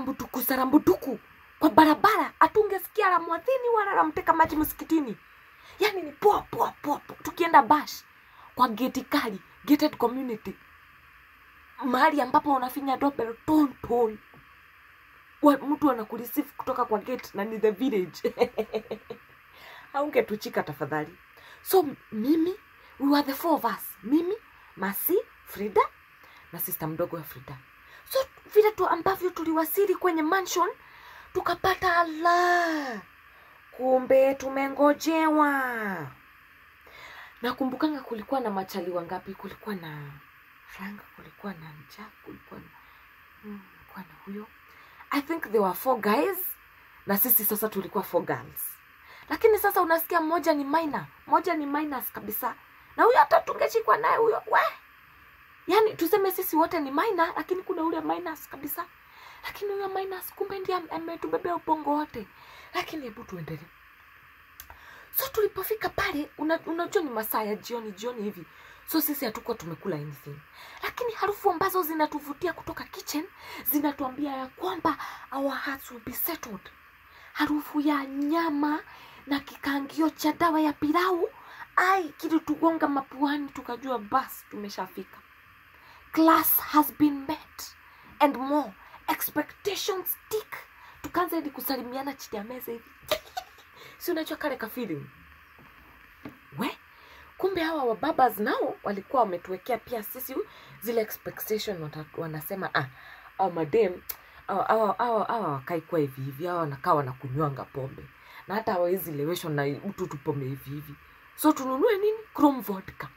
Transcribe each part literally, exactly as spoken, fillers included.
sarambutuku sarambutuku kwa barabara, atungesikia la mwadhini wala la mteka maji msikitini. Yani ni poa poa poa, tukienda bash kwa gate kali, gated community, mahali ambapo unafinya doorbell ton ton, mtu anakureceive kutoka kwa gate na ni the village. Haungetuchika tafadhali. So mimi, we were the four of us, mimi, Masi, Frida na sister mdogo ya Frida. So vile tu ambavyo tuliwasili kwenye mansion, tukapata ala, kumbe tumengojewa. Nakumbukanga kulikuwa na machali wangapi, kulikuwa na Frank, kulikuwa na Jack, kulikuwa na hmm, kulikuwa na huyo. I think there were four guys na sisi sasa tulikuwa four girls. Lakini sasa unasikia mmoja ni minor, mmoja ni minors kabisa. Na huyo hata tungechikwa naye huyo. We. Yani tuseme sisi wote ni minor, lakini kuna ule minors kabisa. Lakini huyo minors kumbe ndiye ametubebea upongo wote. Lakini hebu tuendelee. So tulipofika pale, unajua una ni masaa ya jioni jioni hivi. So sisi hatukuwa tumekula anything. Lakini harufu ambazo zinatuvutia kutoka kitchen zinatuambia ya kwamba our hearts will be settled. Harufu ya nyama na kikangio cha dawa ya pilau, ai kitu tugonga mapuani, tukajua bas tumeshafika. Class has been met and more expectations tick. Tukaanza hadi kusalimiana chini ya meza hivi. Si unajua kale ka feeling. We, kumbe hawa wababas nao walikuwa wametuwekea pia sisi zile expectation, wanasema ah, au madam awa awa awa awa kai kwa hivi hivi, hawa wanakaa wanakunywanga pombe na hata hawezi leweshwa na mtu tu pombe hivi hivi. So tununue nini? Chrome vodka.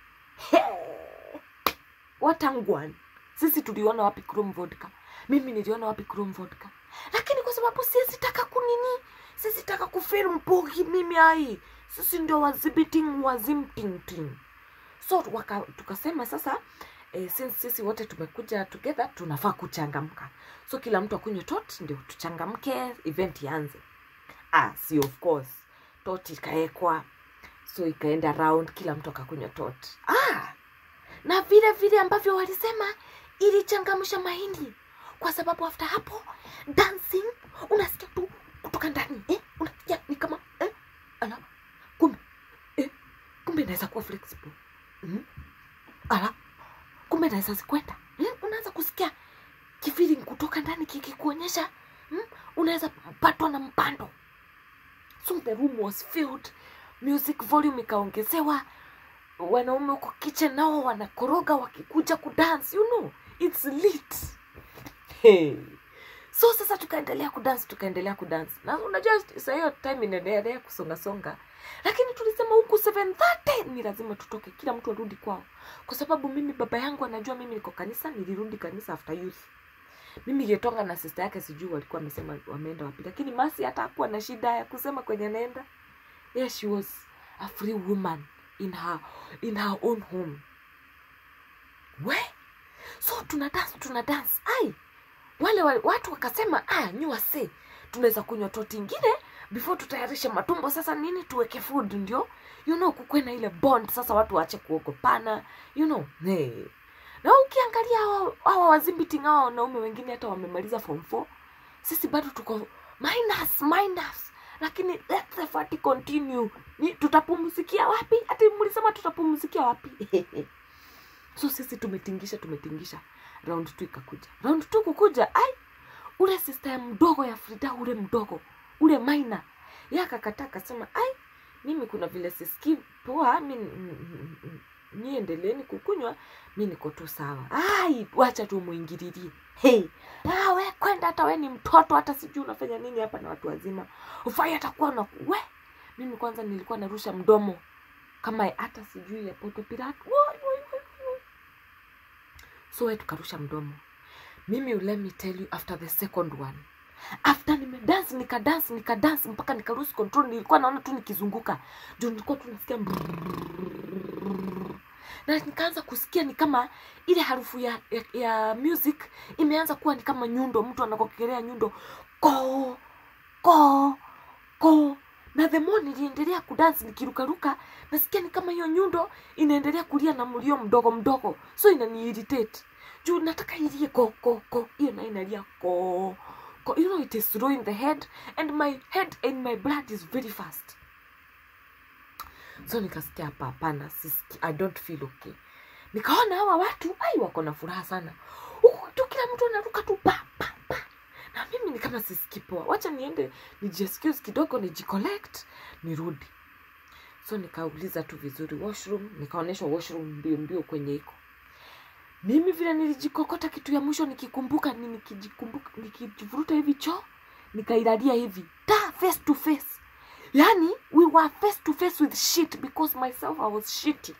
Watangwan. Sisi tuliona wapi Chrome vodka? Mimi niliona wapi Chrome vodka? Lakini kwa sababu sisi taka kunini, sisi taka kufeel mpogi mimi ai. Sisi ndio wazibiting wazimting ting. So waka, tukasema sasa eh, since sisi wote tumekuja together tunafaa kuchangamka. So kila mtu akunywe tot ndio tuchangamke, event ianze. Ah, si of course. Tot ikaekwa. So ikaenda round, kila mtu akakunywa tot. Ah! Na vile vile ambavyo walisema ilichangamsha mahindi. Kwa sababu after hapo dancing unasikia tu kutoka ndani. Eh, unasikia ni kama eh ala kumbe eh kumbe naweza kuwa flexible. Mhm. Ala kumbe naweza zikwenda. Eh, unaanza kusikia kifeeling kutoka ndani kikikuonyesha hmm? Unaweza patwa na mpando. So the room was filled, music volume ikaongezewa, wanaume uko kitchen nao wanakoroga wakikuja kudance, you know, it's lit. Hey. So sasa tukaendelea kudance, tukaendelea kudance. Na unajua sasa hiyo time inaendelea kusonga songa. Lakini tulisema huku seven thirty ni lazima tutoke, kila mtu arudi kwao. Kwa sababu mimi baba yangu anajua mimi niko kanisa, nilirudi kanisa after youth. Mimi Getonga na sister yake sijui walikuwa wamesema wameenda wapi, lakini Masi hata hakuwa na shida ya kusema kwenye naenda. Yeah, she was a free woman in her in her own home. We? So tuna dance, tuna dance. Ai. Wale, wale watu wakasema, ah, nyua se, tunaweza kunywa toti ingine before tutayarisha matumbo sasa nini tuweke food ndio. You know, kukwe na ile bond sasa watu waache kuogopana, you know. Hey. Na ukiangalia hawa, hawa wazimbiting hawa wanaume wengine hata wamemaliza form four. Sisi bado tuko minus minus. Lakini let the party continue. Ni tutapumzikia wapi? Ati mlisema tutapumzikia wapi? So sisi tumetingisha tumetingisha. Round two ikakuja. Round two kukuja, ai ule sister mdogo ya Frida, ule mdogo, ule minor. Yeye akakataa akasema, ai mimi kuna vile sisikii poa, mimi niendeleeni kukunywa, mimi niko tu sawa. Ai wacha tu muingililie. Hey, ah we kwenda, hata we ni mtoto, hata sijui unafanya nini hapa na watu wazima. Ufai atakuwa na we. Mimi kwanza nilikuwa narusha mdomo kama hata sijui ya poto pirate. Woi woi woi. So we tukarusha mdomo. Mimi let me tell you, after the second one, after nime dance nika dance nika dance mpaka nika lose control, nilikuwa naona tu nikizunguka. Ndio nilikuwa tu nasikia na nikaanza kusikia ni kama ile harufu ya, ya, ya music imeanza kuwa ni kama nyundo, mtu anakokelea nyundo ko ko ko. Na the more niliendelea kudance nikirukaruka, nasikia ni kama hiyo nyundo inaendelea kulia na mlio mdogo mdogo. So inani irritate. Juu nataka ilie ko ko ko, hiyo na inalia ko you know, it is slow in the head, and my head and my blood is very fast. So nikasikia hapa hapana, I don't feel okay. Nikaona hawa watu ai wako na furaha sana. Huko tu kila mtu anaruka tu pa pa pa. Na mimi ni kama sisikii poa. Wacha niende nijisikize kidogo, nijicollect, nirudi. So nikauliza tu vizuri washroom, nikaonyeshwa washroom mbio mbio kwenye iko. Mimi vile nilijikokota kitu ya mwisho nikikumbuka, nikijikumbuka, nikijivuruta hivi choo, nikailalia hivi, ta face to face. Yani we were face to face with shit because myself I was shitty.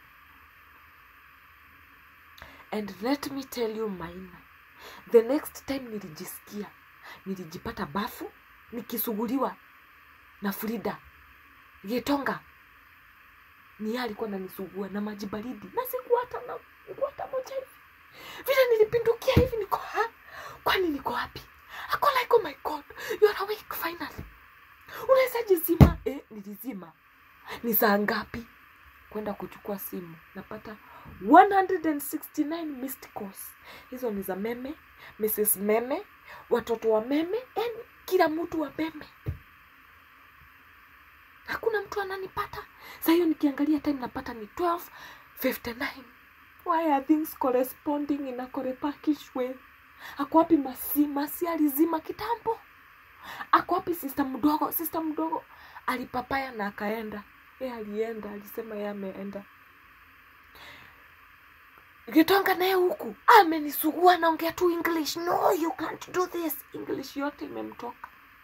And let me tell you Maina, the next time nilijisikia, nilijipata bafu, nikisuguliwa na Frida Getonga. Ni yeye alikuwa ananisugua na maji baridi. Na sikuwa hata na nguo hata moja hivi. Vile nilipindukia hivi niko ha? Kwani niko wapi? Ako like oh my god, you are awake finally. Unaweza jizima? Eh, nilizima. Ni saa ngapi? Kwenda kuchukua simu. Napata one hundred sixty-nine missed calls. Hizo ni za meme, Missus Meme, watoto wa meme, and kila mtu wa meme. Hakuna mtu ananipata. Sasa hiyo nikiangalia time napata ni twelve fifty-nine. Why are things corresponding in a correct way? Ako wapi Masi? Masi alizima kitambo. Ako wapi sister mdogo? Sister mdogo alipapaya na akaenda. Yeye alienda, alisema yeye ameenda. Getonga naye huku amenisugua, naongea tu English. No, you can't do this. English yote imemtoka.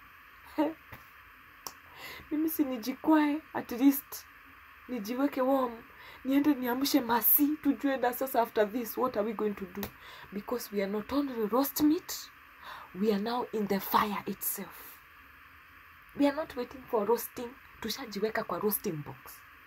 Mimi si nijikwae, at least nijiweke warm, niende niamshe Masi, tujue na sasa after this what are we going to do, because we are not only roast meat, we are now in the fire itself. We are not waiting for roasting, tushajiweka kwa roasting box.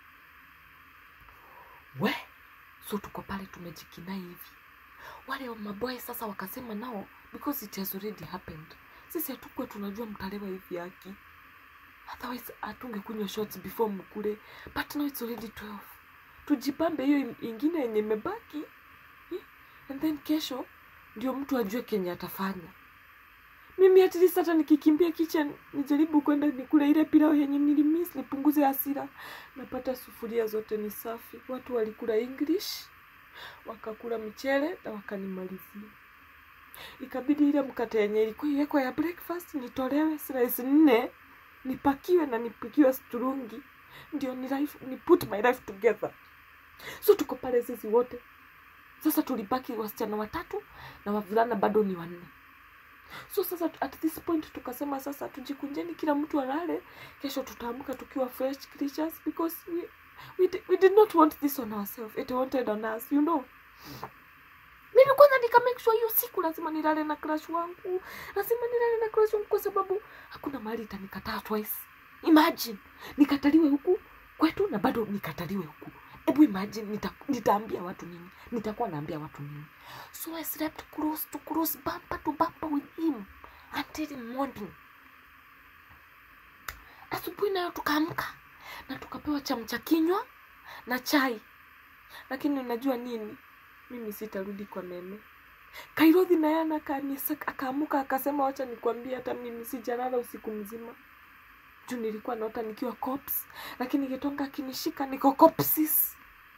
We, so tuko pale tumejikina hivi. Wale maboy sasa wakasema nao, because it has already happened, sisi hatukuwa tunajua mtalewa hivi yaki. Otherwise atunge kunywa shots before mkule. But now it's already twelve. Tujipambe hiyo ingine yenye imebaki. And then kesho ndio mtu ajue kenye atafanya. Mimi at least hata nikikimbia kitchen nijaribu kwenda nikule ile pilau yenye nilimiss, nipunguze hasira. Napata sufuria zote ni safi. Watu walikula English, wakakula mchele na wakanimalizia. Ikabidi ile mkate yenye ilikuwa iwekwa ya breakfast nitolewe slice nne. Nipakiwe na nipikiwe strungi. Ndio ni life, ni put my life together. So tuko pale sisi wote. Sasa tulibaki wasichana watatu na wavulana bado ni wanne. So sasa at this point tukasema sasa tujikunjeni kila mtu alale. Kesho tutaamka tukiwa fresh creatures, because we, we, we did not want this on ourselves. It wanted on us, you know. Mimi kwanza nika make sure hiyo siku lazima nilale na crush wangu. Lazima nilale na crush wangu kwa sababu hakuna mahali itanikataa twice. Imagine nikataliwe huku kwetu na bado nikataliwe huku. Ebu imagine nita, nitaambia watu nini? Nitakuwa naambia watu nini? So I slept close to close, bumper to bumper with him until morning. Asubuhi nayo tukaamka na tukapewa chamcha kinywa na chai. Lakini unajua nini? Mimi sitarudi kwa meme. Kairodhi na yana kanisa akaamuka akasema wacha nikwambie hata mimi sijalala usiku mzima. Juu nilikuwa naota nikiwa cops, lakini Getonga akinishika niko copsis.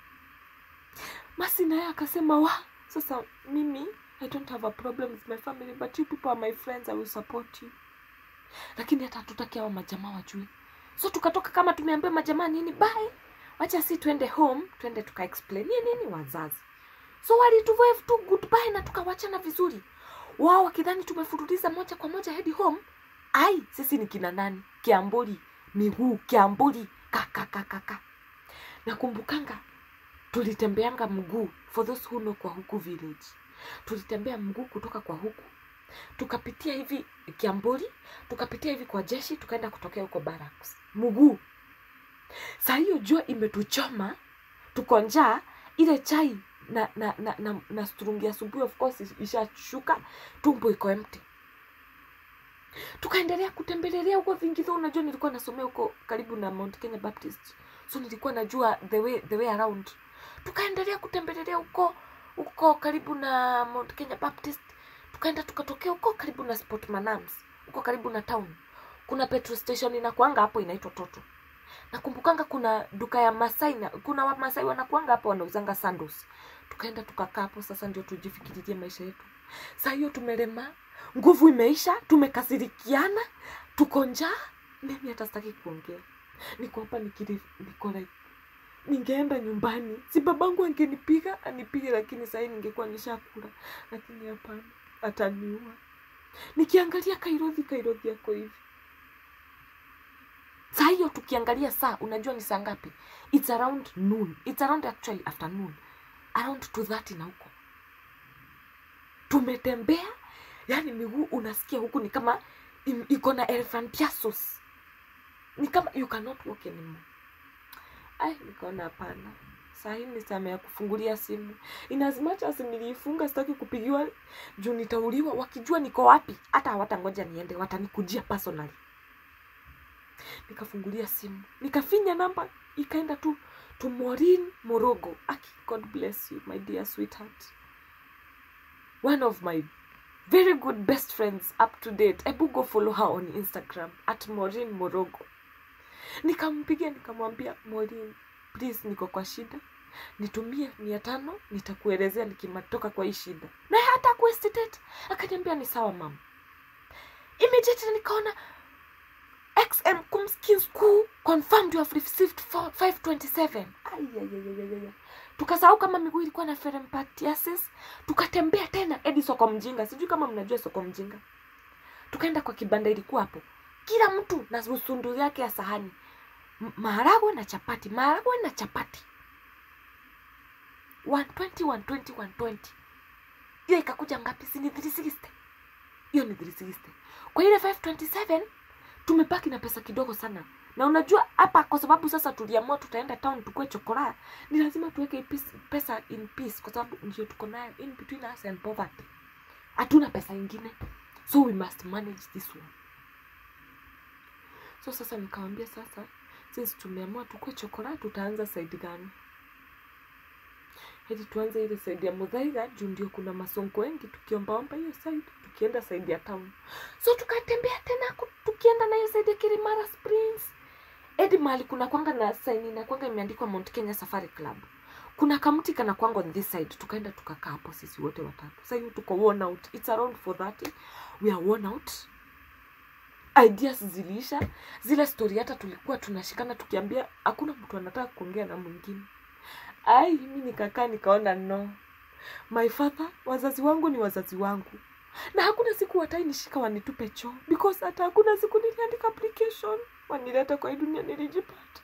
Masi naye akasema wa, sasa mimi I don't have a problem with my family, but you people are my friends, I will support you. Lakini hata hatutaki hao majamaa wajue. So tukatoka kama tumeambia majamaa nini, bye. Wacha si tuende home, tuende tuka explain nini wazazi. So wali tu wave tu goodbye na tukawachana vizuri. Wao wakidhani tumefuruliza moja kwa moja head home. Ai, sisi ni kina nani? Kiambuli, miguu, Kiambuli, kaka kaka kaka. Nakumbukanga tulitembeanga mguu, for those who know, kwa huku village. Tulitembea mguu kutoka kwa huku. Tukapitia hivi Kiambuli, tukapitia hivi kwa jeshi, tukaenda kutokea huko barracks. Mguu. Saa hiyo jua imetuchoma, tuko njaa, ile chai na na na na, na strungi ya asubuhi of course ishashuka, tumbo iko empty. Tukaendelea kutembelelea huko Vingitho. Unajua nilikuwa nasomea huko karibu na Mount Kenya Baptist, so nilikuwa najua the way the way around. Tukaendelea kutembelelea huko huko karibu na Mount Kenya Baptist. Tukaenda tukatokea huko karibu na Sport Manams. uko karibu na town. Kuna petrol station inakuanga hapo inaitwa Toto. Nakumbukanga kuna duka ya Masai na kuna wa Masai wanakuanga hapo wanauzanga sandals. Tukaenda tukakaa hapo, sasa ndio tujifikiririe maisha yetu. Sasa hiyo tumelema, nguvu imeisha, tumekasirikiana, tuko njaa, mimi hata sitaki kuongea. Niko hapa nikiri niko like ningeenda nyumbani. Si babangu angenipiga, anipige, lakini sasa ningekuwa nishakula. Lakini hapana, ataniua. Nikiangalia Kairothi Kairothi yako hivi. Saa hiyo tukiangalia saa, unajua ni saa ngapi? It's around noon. It's around actually afternoon. Around two thirty na huko. Tumetembea, yani miguu unasikia huku ni kama iko na elephantiasis. Ni kama you cannot walk anymore. Ai, nikaona hapana. Saa hii ni saa ya kufungulia simu. In as much as niliifunga sitaki kupigiwa juu nitauliwa, wakijua niko wapi hata hawatangoja niende, watanikujia personally. Nikafungulia simu, nikafinya namba, ikaenda tu to Maureen Morogo. Aki, God bless you my dear sweetheart, one of my very good best friends up to date. Ebu go follow her on Instagram at Maureen Morogo. Nikampigia nikamwambia, Maureen, please niko kwa shida, nitumie mia tano, nitakuelezea nikimatoka kwa hii shida. Na hata kuestitate, akaniambia ni sawa mama. Immediately nikaona X M Kumskin School confirmed you have received five twenty-seven. Ayayayayaya. Tukasahau kama miguu ilikuwa na elephantiasis. Tukatembea tena hadi soko mjinga. Sijui kama mnajua soko mjinga. Tukaenda kwa kibanda ilikuwa hapo. Kila mtu na usundu yake ya sahani. Maharagwe na chapati, maharagwe na chapati. one twenty, one twenty, one twenty. Hiyo ikakuja ngapi? Si ni three sixty. Hiyo ni three sixty. Kwa ile five twenty-seven tumepaki na pesa kidogo sana. Na unajua hapa kwa sababu sasa tuliamua tutaenda town tukue chokora, ni lazima tuweke pesa in peace kwa sababu ndio tuko nayo in between us and poverty. Hatuna pesa nyingine. So we must manage this one. So sasa nikamwambia sasa since tumeamua tukue chokora, tutaanza side gani? Hadi tuanze ile side ya Muthaiga juu ndio kuna masonko wengi, tukiombaomba hiyo side, tukienda side ya town. So tukatembea tena tukienda na hiyo side ya Kirimara Springs. Edi mahali kuna kwanga na sign na kwanga imeandikwa Mount Kenya Safari Club. Kuna kamuti kana kwanga on this side, tukaenda tukakaa hapo sisi wote watatu. Sasa hiyo tuko worn out. It's around four thirty. We are worn out. Ideas zilisha. Zile story hata tulikuwa tunashikana tukiambia hakuna mtu anataka kuongea na mwingine. Ai, mimi nikakaa nikaona no. My father, wazazi wangu ni wazazi wangu. Na hakuna siku watainishika wanitupe choo. Because hata hakuna siku niliandika application. Wanileta kwa hii dunia nilijipata.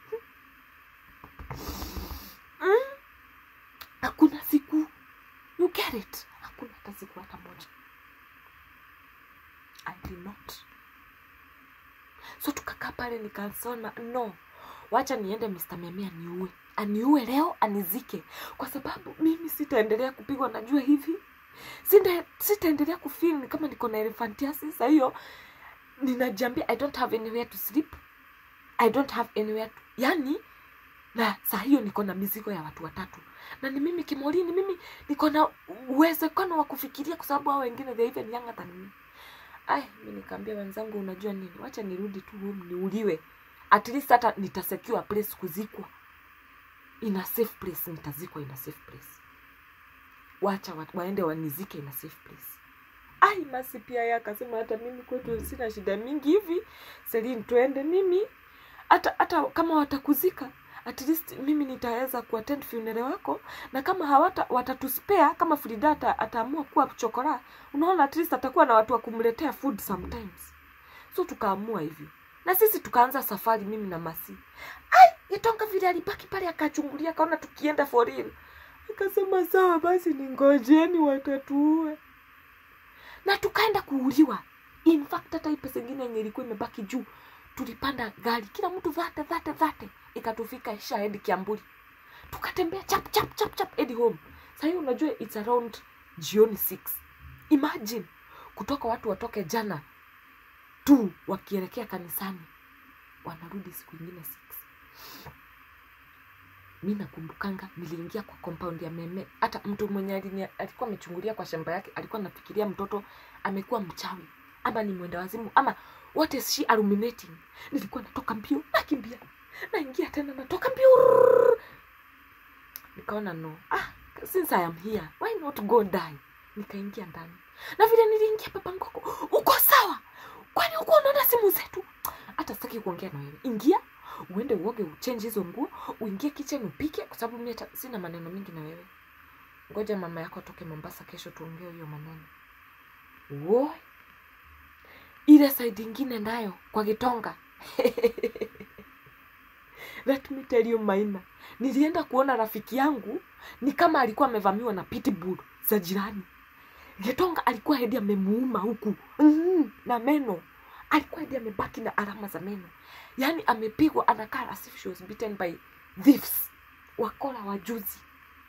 Mm? Hakuna siku. You get it? Hakuna hata siku hata moja. I did not. So tukakaa pale nikasema no. Wacha niende Mister Memea niue. Aniue leo anizike. Kwa sababu mimi sitaendelea kupigwa, najua hivi. Sita sitaendelea kufeel kama niko na elephantiasis. Hiyo ninajiambia I don't have anywhere to sleep. I don't have anywhere to, yani na saa hiyo niko na mizigo ya watu watatu. Na ni mimi Kimorini, mimi niko na uwezekano wa kufikiria kwa sababu hao wengine they even younger than me. Ai, mimi nikamwambia wenzangu, unajua nini? Wacha nirudi tu home niuliwe. At least hata nitasecure place kuzikwa. In a safe place, nitazikwa in a safe place. Wacha watu waende wanizike in a safe place. Ai, masi pia yeye akasema hata mimi kwetu sina shida mingi hivi. Selin tuende mimi. Hata hata kama watakuzika, at least mimi nitaweza kuattend funeral wako, na kama hawata watatuspare kama Frida ataamua kuwa chokora. Unaona at least atakuwa na watu wa kumletea food sometimes. So tukaamua hivyo. Na sisi tukaanza safari mimi na Masi. Ai, Itonga vile alibaki pale akachungulia kaona tukienda for real. Akasema sawa basi ningojeni watatuue. Na tukaenda kuuliwa. In fact hata hii pesa nyingine yenye ilikuwa imebaki juu, tulipanda gari kila mtu dhate dhate dhate ikatufika isha hadi Kiamburi. Tukatembea chap chap chap chap hadi home. Sasa hiyo unajua it's around jioni six. Imagine kutoka watu watoke jana tu wakielekea kanisani, wanarudi siku nyingine six. Mimi nakumbukanga niliingia kwa compound ya Meme, hata mtu mwenye alikuwa amechungulia kwa shamba yake alikuwa anafikiria mtoto amekuwa mchawi. ama ni mwenda wazimu, ama what is she illuminating? Nilikuwa natoka mbio, nakimbia, naingia tena natoka mbio. Nikaona no, ah, since I am here, why not go die? Nikaingia ndani. Na vile niliingia, papa Ngoko, uko sawa? Kwani uko unaona simu zetu? Hata sitaki kuongea na wewe. Ingia, uende uoge, uchange hizo nguo, uingie kitchen upike, kwa sababu mimi sina maneno mingi na wewe. Ngoja mama yako atoke Mombasa kesho tuongee hiyo maneno. Wo. Ile side nyingine nayo kwa Gitonga. Let me tell you Maina. Nilienda kuona rafiki yangu ni kama alikuwa amevamiwa na pitbull za jirani. Gitonga alikuwa hadi amemuuma huku. Mm, na meno. Alikuwa hadi amebaki na alama za meno. Yaani amepigwa, anakaa as if she was beaten by thieves. Wakora wajuzi.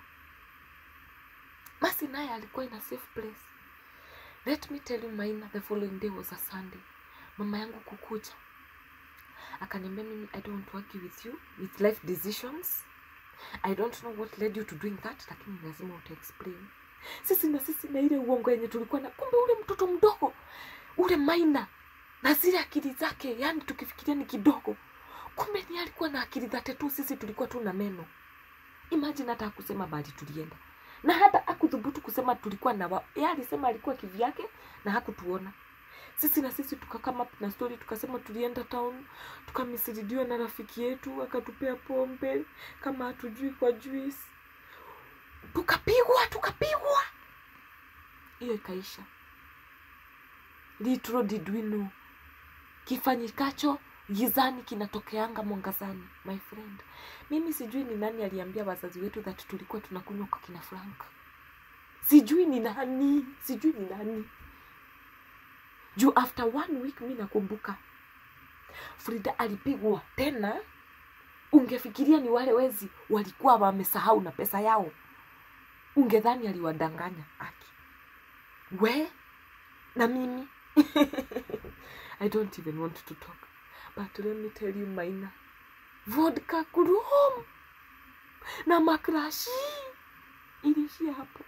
Basi naye alikuwa in a safe place. Let me tell you Maina, the following day was a Sunday. Mama yangu kukuja. Akaniambia mimi, I don't work with you with life decisions. I don't know what led you to doing that, lakini lazima uta explain. Sisi na sisi na ile uongo yenye tulikuwa na, kumbe ule mtoto mdogo, ule Maina, na zile akili zake, yani tukifikiria ni kidogo. Kumbe ni alikuwa na akili zake tu, sisi tulikuwa tu na meno. Imagine hata kusema bali tulienda. Na hata hakuthubutu kusema tulikuwa na wa. Yeye alisema alikuwa kivyake na hakutuona. Sisi na sisi tukakama na story, tukasema tulienda town, tukamisidiwa na rafiki yetu, akatupea pombe kama hatujui kwa juice. Tukapigwa, tukapigwa. Hiyo ikaisha. Little did we know. Kifanyikacho gizani kinatokeanga mwangazani, my friend. Mimi sijui ni nani aliambia wazazi wetu that tulikuwa tunakunywa kwa kina Frank. Sijui ni nani, sijui ni nani. Juu after one week mimi nakumbuka Frida alipigwa tena. Ungefikiria ni wale wezi walikuwa wamesahau na pesa yao. Ungedhani aliwadanganya aki. We na mimi I don't even want to talk. But let me tell you Maina, vodka kurum na makrashi ilishia hapo.